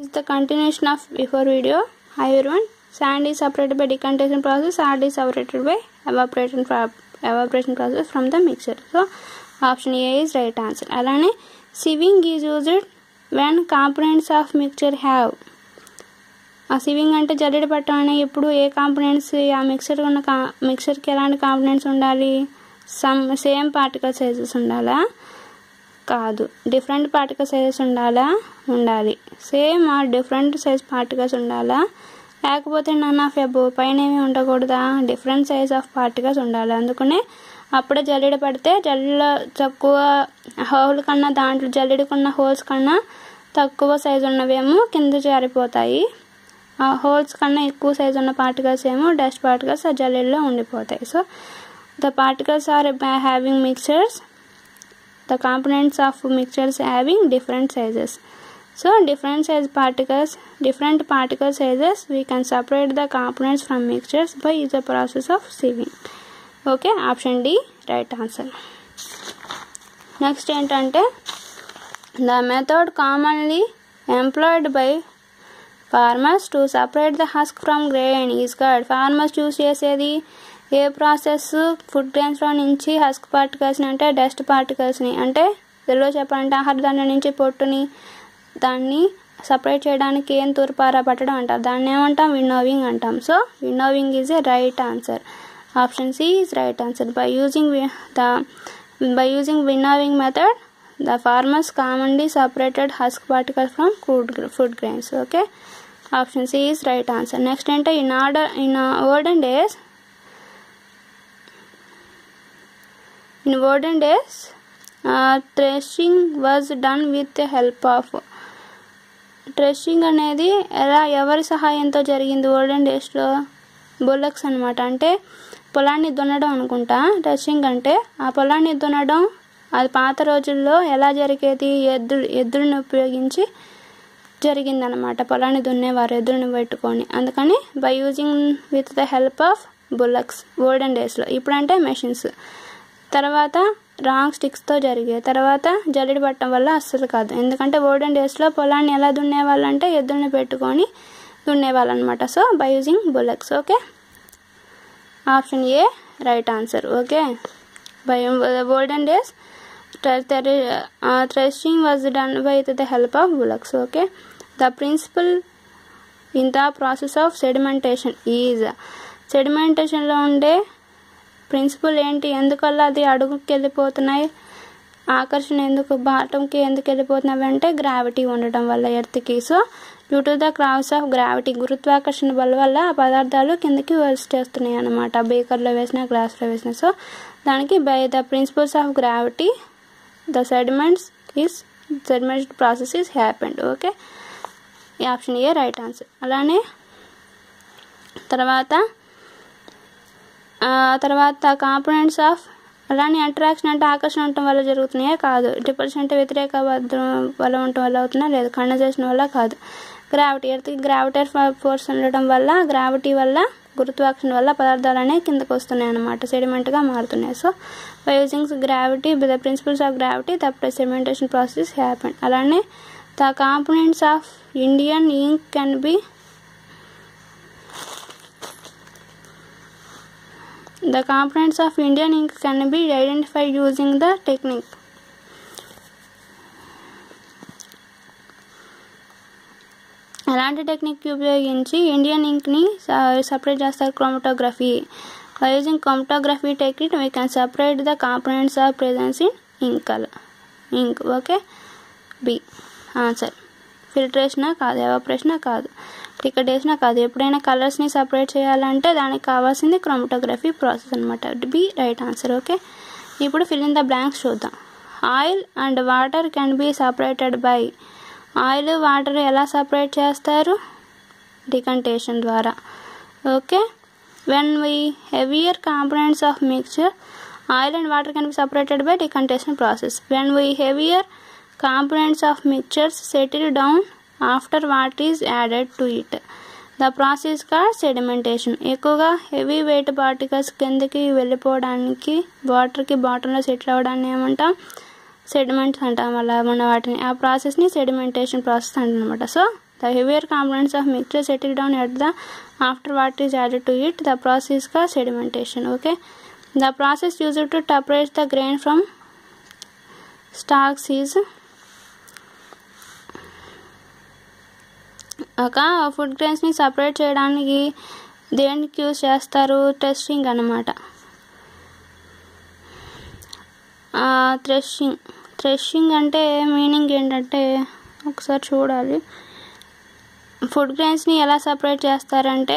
This is the continuation of before video. Hi everyone. Sand is separated by decantation process. Sand is separated by evaporation process from the mixture. So option A is right answer. Alane sieving is used when components of mixture have. ఆ sieving అంటే జల్లెడ పట్టడం అనే ఎప్పుడు ఏ components ఆ మిక్సర్కి ఎలాంటి components ఉండాలి? Same particle sizes ఉండాలా? కాదు. డిఫరెంట్ పార్టికల్ సైజెస్ ఉండాలా? ఉండాలి. Same or different size particles ఉండాలా? లేకపోతే నన్ ఆఫ్ అబోవ్ పైన ఏమీ ఉండకూడదా? డిఫరెంట్ సైజ్ ఆఫ్ పార్టికల్స్ ఉండాలి. అందుకనే అప్పుడే జల్లెడ పడితే జల్లెడ తక్కువ హోల్ కన్నా దాంట్లో జల్లెడకున్న హోల్స్ కన్నా తక్కువ సైజు ఉన్నవేమో కింద జారిపోతాయి. ఆ హోల్స్ కన్నా ఎక్కువ సైజు ఉన్న పార్టికల్స్ ఏమో డస్ట్ పార్టికల్స్ ఆ జల్లెడలో ఉండిపోతాయి. So the particles are having mixtures. The components of mixtures having different sizes. So different particle sizes, we can separate the components from mixtures by the process of sieving. Okay, option D right answer. Next ఏంటంటే the method commonly employed by farmers to separate the husk from grain is called. Farmers choose చేసేది ఏ process? Food గ్రెయిన్స్లో నుంచి husk పార్టికల్స్ని అంటే dust పార్టికల్స్ని అంటే తెలుగులో చెప్పాలంటే ఆహార ధాన్యం నుంచి పొట్టుని దాన్ని సపరేట్ చేయడానికి ఏం తూర్పారా పట్టడం అంటారు. దాన్ని ఏమంటాం? విన్నోవింగ్ అంటాం. So winnowing is a right answer. Option c is right answer. By using winnowing method the farmers commonly separated husk particles from food grains. Okay, option C is right answer. Next enter in olden days threshing was done with the help of. Threshing అనేది ఎవరి సహాయంతో జరిగింది olden డేస్లో? Bullocks అనమాట. అంటే పొలాన్ని దున్నడం అనుకుంటా థ్రెషింగ్ అంటే. ఆ పొలాన్ని దున్నడం అది పాత రోజుల్లో ఎలా జరిగేది? ఎద్దులను ఉపయోగించి జరిగిందనమాట. పొలాన్ని దున్నేవారు ఎద్దులను పెట్టుకొని. అందుకని by using with the help of bullocks olden డేస్లో. ఇప్పుడంటే మెషిన్స్. తర్వాత రాంగ్ స్టిక్స్తో జరిగేది. తర్వాత జల్లెడ పట్టడం వల్ల అస్సలు కాదు. ఎందుకంటే ఓల్డెన్ డేస్లో పొలాన్ని ఎలా దున్నేవాళ్ళు అంటే ఎద్దులను పెట్టుకొని దున్నేవాళ్ళు అనమాట. So by using bullocks. Okay, option a right answer. Okay, by olden days threshing was done with the help of bullocks. Okay, the principle in the process of sedimentation is. sedimentation లో ఉండే principal ఏంటి? ఎందుకల్లా అది అడుగుకి వెళ్ళిపోతున్నాయి? ఆకర్షణ ఎందుకు బాటంకి ఎందుకు వెళ్ళిపోతున్నాయి అంటే గ్రావిటీ ఉండటం వల్ల ఎర్త్కి. So due to the cross of gravity, గురుత్వాకర్షణ బల వల్ల ఆ పదార్థాలు కిందకి వచ్చేస్తున్నాయి అన్నమాట. బేకర్లో వేసినా గ్లాస్లో వేసినా. సో దానికి by the principles of gravity the sedimentation process is happened. Okay, option A right answer. అలానే తర్వాత కాంపోనెంట్స్ ఆఫ్ అలానే అట్రాక్షన్ అంటే ఆకర్షణ ఉండటం వల్ల జరుగుతున్నాయా? కాదు. రిపల్షన్ అంటే వ్యతిరేక వల్ల ఉండటం వల్ల అవుతున్నా? లేదు. కండెన్సేషన్ వల్ల కాదు. గ్రావిటీ, ఎర్త్కి గ్రావిటీ ఫోర్స్ ఉండటం వల్ల, గ్రావిటీ వల్ల, గురుత్వాకర్షణ వల్ల పదార్థాలు అనేవి కిందకు వస్తున్నాయి అన్నమాట, సెడిమెంట్గా మారుతున్నాయి. So by using gravity by the principles of gravity the sedimentation process happen. అలానే the components of Indian ink can be identified using the technique. అలాంటి టెక్నిక్ ఉపయోగించి ఇండియన్ ఇంక్ని సపరేట్ చేస్తారు? Chromatography. By using chromatography technique we can separate the components of presence in ink. Okay, b answer. ఫిల్టరేషనా కాదు, ఎవాపరేషనా కాదు, డికండేషనా కాదు. ఎప్పుడైనా కలర్స్ని సపరేట్ చేయాలంటే దానికి కావాల్సింది క్రోమటోగ్రఫీ ప్రాసెస్ అనమాట. B right answer. ఓకే, ఇప్పుడు ఫిల్ ఇన్ ద బ్లాంక్స్ చూద్దాం. Oil and water can be separated by. Oil water ఎలా సపరేట్ చేస్తారు? డికంటేషన్ ద్వారా. Okay, when we heavier components of mixture oil and water can be separated by decantation process. When we heavier components of mixtures settle down after what is added to it. The process called sedimentation. ఎక్కువగా heavy weight particles కిందకి వెళ్ళిపోవడానికి వాటర్కి బాటంలో settle అవ్వడాన్ని ఏమంటాం? Sediments అంటాం. అలా ఉన్న వాటిని ఆ ప్రాసెస్ని సెడిమెంటేషన్ ప్రాసెస్ అంటాం అనమాట. So The heavier components of mixture settle down at the after water is added to it. The process is called sedimentation. Okay, the process used to separate the grain from stalks is ఒక food grains ని separate చేయడానికి దేనికి use చేస్తారు? Testing అన్నమాట. Threshing అంటే meaning ఏంటంటే ఒకసారి చూడాలి. ఫుడ్ గ్రెయిన్స్ని ఎలా సపరేట్ చేస్తారంటే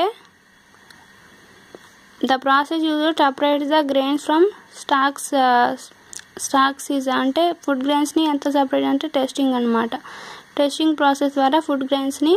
the process use to separate the grains from stalks is అంటే ఫుడ్ గ్రెయిన్స్ని ఎంత సపరేట్ అంటే టెస్టింగ్ అనమాట. టెస్టింగ్ ప్రాసెస్ ద్వారా ఫుడ్ గ్రెయిన్స్ని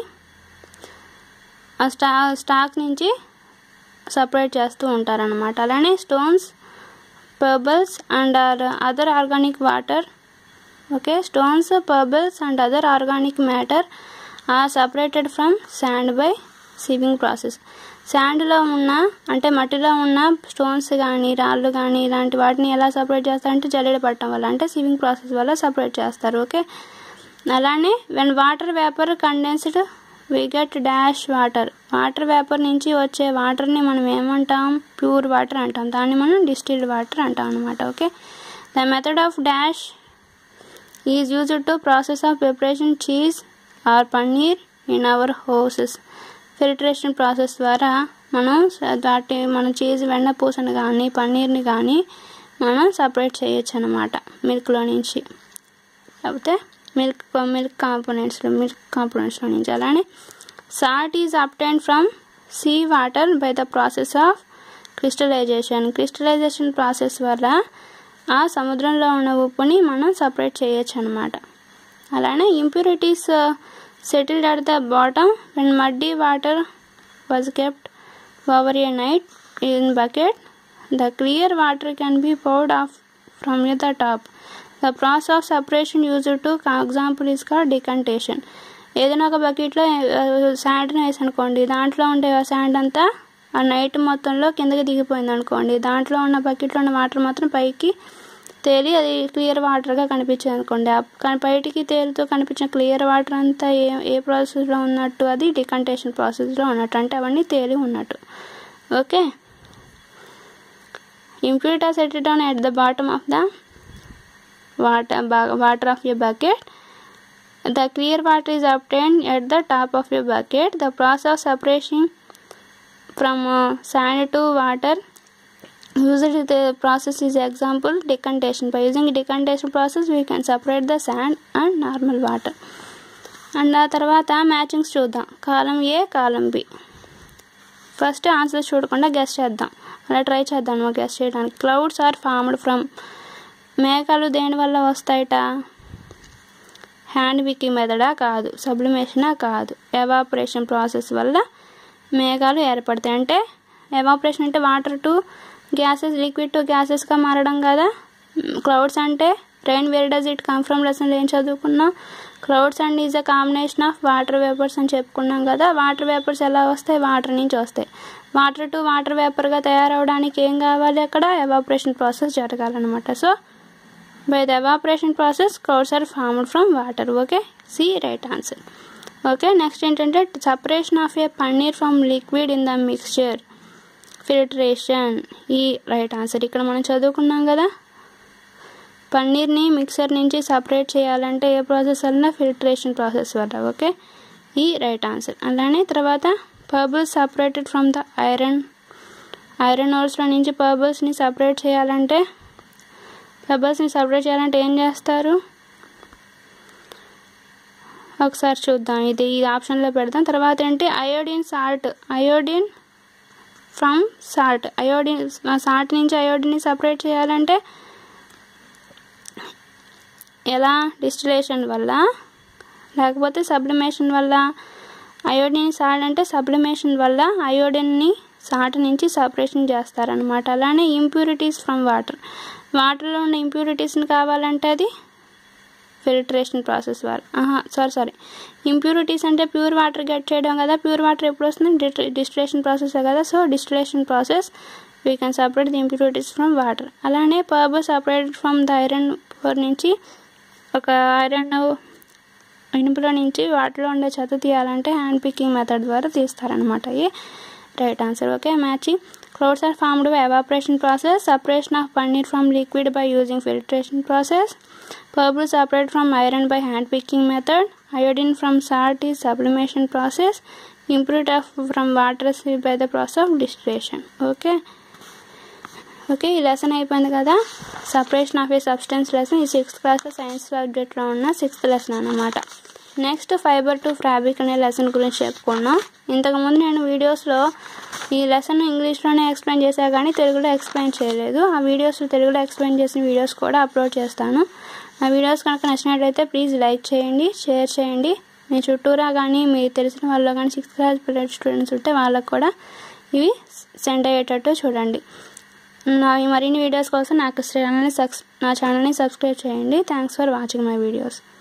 స్టాక్ నుంచి సపరేట్ చేస్తూ ఉంటారనమాట. అలానే stones, pebbles and other organic water. Okay, stones, pebbles and other organic matter are separated from sand by sieving process. శాండ్లో ఉన్న అంటే మట్టిలో ఉన్న స్టోన్స్ కానీ రాళ్ళు కానీ ఇలాంటి వాటిని ఎలా సపరేట్ చేస్తారంటే జల్లెడ పట్టడం వల్ల అంటే సివింగ్ ప్రాసెస్ వల్ల సపరేట్ చేస్తారు. ఓకే, అలానే when water vapour condensed we get dash water. Water vapour నుంచి వచ్చే వాటర్ని మనం ఏమంటాం? ప్యూర్ వాటర్ అంటాం. దాన్ని మనం డిస్టిల్డ్ వాటర్ అంటాం అనమాట. Okay, the method of dash is used to process of preparation cheese or paneer in our houses. Filtration process ద్వారా మనం చీజ్ వెన్నపూసని కానీ పన్నీర్ని కానీ మనం సపరేట్ చేయొచ్చు అనమాట మిల్క్లో నుంచి, లేకపోతే మిల్క్ కాంపోనెంట్స్లో నుంచి. అలానే salt is obtained from sea water by the process of crystallization process వల్ల ఆ సముద్రంలో ఉన్న ఉప్పుని మనం సపరేట్ చేయొచ్చు అనమాట. అలానే impurities settled at the bottom when muddy water was kept over a night in bucket. The clear water can be poured off from the top. The process of separation used to example is called decantation. ఏదైనా ఒక బకెట్లో శాండ్ని వేసి అనుకోండి, దాంట్లో ఉండే sand అంతా ఆ night మొత్తంలో కిందకి దిగిపోయింది అనుకోండి, దాంట్లో ఉన్న బకెట్లో ఉన్న వాటర్ మాత్రం పైకి తేలి అది క్లియర్ వాటర్గా కనిపించింది అనుకోండి. బయటికి తేలుతూ కనిపించిన క్లియర్ వాటర్ అంతా ఏ ప్రాసెస్లో ఉన్నట్టు? అది డికంటేషన్ ప్రాసెస్లో ఉన్నట్టు, అంటే అవన్నీ తేలి ఉన్నట్టు. Okay, impurities settled down at the bottom of the water of a bucket. The clear water is obtained at the top of a bucket. The process of separation from sand to water usually the process is example decantation. By using decantation process we can separate the sand and normal water. And ఆ తర్వాత matchings చూద్దాం. కాలం A, కాలం B. First answers చూడకుండా guess చేద్దాం, అలా try చేద్దాం guess చేయడానికి. Clouds are formed from. మేఘాలు దేని వల్ల వస్తాయట? హ్యాండ్ వికింగ్ మెథడా? కాదు. సబ్లిమేషనా? కాదు. ఎవాపరేషన్ ప్రాసెస్ వల్ల మేఘాలు ఏర్పడతాయి. అంటే ఎవాపరేషన్ అంటే water to gases, liquid to గ్యాసెస్గా మారడం కదా. క్లౌడ్స్ అంటే rain, where does it come from లెసన్లో ఏం చదువుకున్నాం? Clouds and is a combination of water vapours అని చెప్పుకున్నాం కదా. వాటర్ వేపర్స్ ఎలా వస్తాయి? వాటర్ నుంచి వస్తాయి. వాటర్ టు వాటర్ వేపర్గా తయారవడానికి ఏం కావాలి? అక్కడ ఎవాపరేషన్ ప్రాసెస్ జరగాలన్నమాట. So by the evaporation process clouds are formed from water. Okay, C right answer. Okay, next ఏంటంటే separation of a paneer from liquid in the mixture, filtration. E right answer. ఇక్కడ మనం చదువుకున్నాం కదా, పన్నీర్ని మిక్సర్ నుంచి separate చేయాలంటే ఏ ప్రాసెస్ వలన? ఫిల్టరేషన్ ప్రాసెస్ వల్ల. Okay, E right answer. అలానే తర్వాత pebbles separated from the iron ఓర్స్లో నుంచి పర్బుల్స్ని సపరేట్ చేయాలంటే ఏం చేస్తారు? ఒకసారి చూద్దాం, ఇది ఆప్షన్లో పెడదాం. తర్వాత ఏంటి? Iodine from salt. సాల్ట్ నుంచి అయోడిన్ని సపరేట్ చేయాలంటే ఎలా? డిస్టిలేషన్ వల్ల, లేకపోతే సబ్లిమేషన్ వల్ల. అయోడిన్ సాల్ట్ అంటే సబ్లిమేషన్ వల్ల అయోడిన్ని సాల్ట్ నుంచి సపరేషన్ చేస్తారనమాట. అలానే ఇంప్యూరిటీస్ ఫ్రమ్ వాటర్లో ఉన్న ఇంప్యూరిటీస్ని కావాలంటే అది ఫిల్టరేషన్ ప్రాసెస్ సారీ ఇంప్యూరిటీస్ అంటే ప్యూర్ వాటర్ గెట్ చేయడం కదా. ప్యూర్ వాటర్ ఎప్పుడు వస్తుంది? డిస్టిలేషన్ ప్రాసెస్ కదా. So distillation process we can separate the impurities from water. అలానే pebble separated from the iron ore నుంచి ఒక ఐరన్ ఇనుపులో నుంచి వాటిలో ఉండే చెత్త తీయాలంటే హ్యాండ్ పికింగ్ మెథడ్ ద్వారా తీస్తారనమాట. ఇది right answer. Okay, matching. Clouds are formed by evaporation process, separation of paneer from liquid by using filtration process. Pebbles separate from iron by hand picking method. Iodine from salt is sublimation process. Impurity from water is by the process of distillation. Okay, ఈ lesson అయిపోయింది కదా. Separation of a substance lesson ఈ 6th class science సబ్జెక్ట్లో ఉన్న 6th lesson అన్నమాట. Next fibre to fabric అనే lesson గురించి చెప్పుకున్నాం. ఇంతకుముందు నేను వీడియోస్లో ఈ లెసన్ ఇంగ్లీష్లోనే ఎక్స్ప్లెయిన్ చేశాను కానీ తెలుగులో ఎక్స్ప్లెయిన్ చేయలేదు. ఆ వీడియోస్ తెలుగులో ఎక్స్ప్లెయిన్ చేసిన వీడియోస్ కూడా అప్లోడ్ చేస్తాను. ఆ వీడియోస్ కనుక నచ్చినట్లయితే ప్లీజ్ లైక్ చేయండి, షేర్ చేయండి. మీ చుట్టూరా కానీ మీకు తెలిసిన వాళ్ళు కానీ 6th క్లాస్ పిల్లల స్టూడెంట్స్ ఉంటే వాళ్ళకు కూడా ఇవి సెండ్ అయ్యేటట్టు చూడండి. మరిన్ని వీడియోస్ కోసం నా ఛానల్ని సబ్స్క్రైబ్ చేయండి. Thanks for watching my videos.